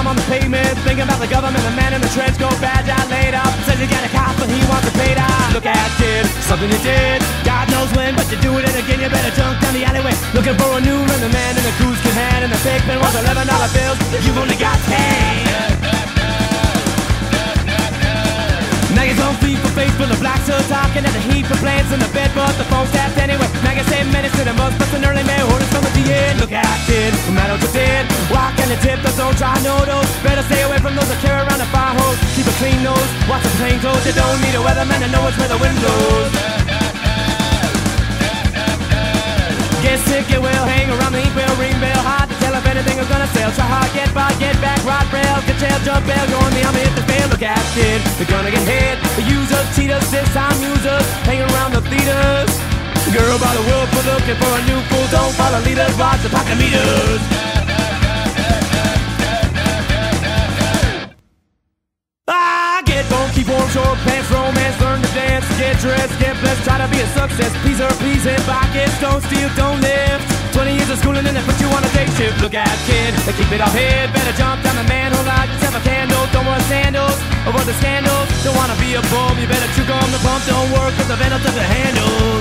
on the pavement, thinking about the government. The man in the trench coat, badge out, laid up. Says he got a cop, but he wants to pay down. Look at kid, something you did. God knows when, but you do it again. You better jump down the alleyway, looking for a new man. The man in the goose can hand and the fake pen wants $11 bills. You've only got 10. Now you're on feet for face full of blacks who talking at the heat for plants in the bed, but the phone's tapped anyway. Now you're saying medicine and must bust an early man orders from the DA. Look at kid, no matter what you did, walk and the tip, those don't try no those. Better stay away from those that carry around a fire hose. Keep a clean nose, watch the plain clothes. You don't need a weatherman to know which way the wind blows. Get sick, you will hang around the ink well, ring bell. Hard to tell if anything is gonna sell. Try hard, get by, get back, rod rail, get tail, jump bail. Go on the army if they fail. Look at kid, they're gonna get hit. The users, cheaters, six-time users, hanging around the theaters. Girl by the world for looking for a new fool. Don't follow leaders, watch the pocket meters. Get bone, keep warm, short pants, romance, learn to dance, get dressed, get blessed, try to be a success. Please her, please hit pockets, don't steal, don't lift. 20 years of schooling and they put you on a day shift. Look at kid, they keep it all hid. Better jump down the manhole, light yourself a candle. Don't wear sandals, avoid the scandals. Don't wanna be a bum, you better chew gum. The pump don't work, cause the venom took the handle.